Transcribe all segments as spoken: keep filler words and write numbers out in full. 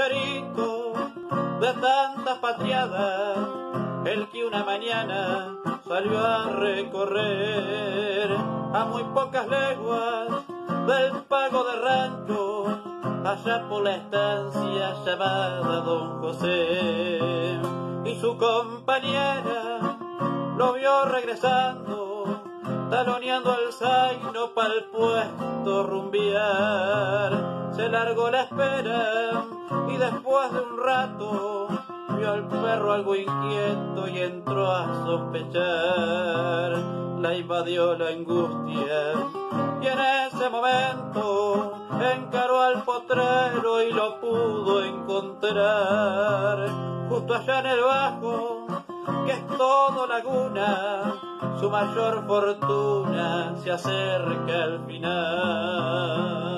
pucherito de tantas patriadas, el que una mañana salió a recorrer a muy pocas leguas del pago de rancho, allá por la estancia llamada Don José, y su compañera lo vio regresando, taloneando al zaino pa'l puesto rumbiar. Se largó la espera y después de un rato vio al perro algo inquieto y entró a sospechar. La invadió la angustia y en ese momento encaró al potrero y lo pudo encontrar justo allá en el bajo, que es todo laguna. Su mayor fortuna se acerca al final.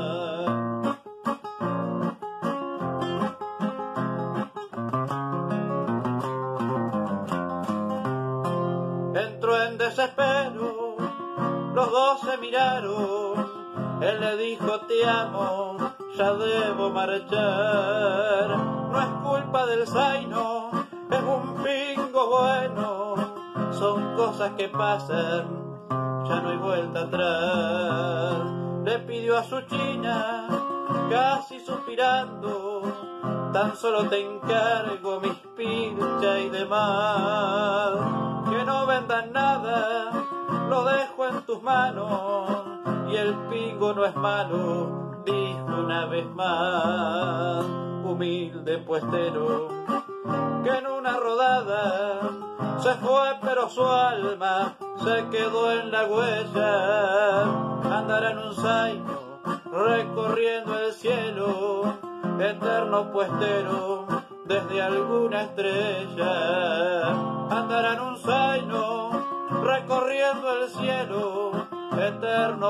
Entró en desespero, los dos se miraron, él le dijo te amo, ya debo marchar. No es culpa del zaino, es un pingo bueno, son cosas que pasan, ya no hay vuelta atrás. Le pidió a su china, casi suspirando, tan solo te encargo mis pinchas y demás, que no vendan nada, lo dejo en tus manos, y el pingo no es malo, dijo una vez más. Humilde puestero, que en una rodada se fue pero su alma se quedó en la huella. Andará en un zaino recorriendo el cielo, eterno puestero desde alguna estrella. Andará en un zaino recorriendo el cielo, eterno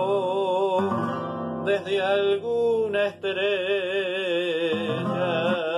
puestero desde alguna estrella.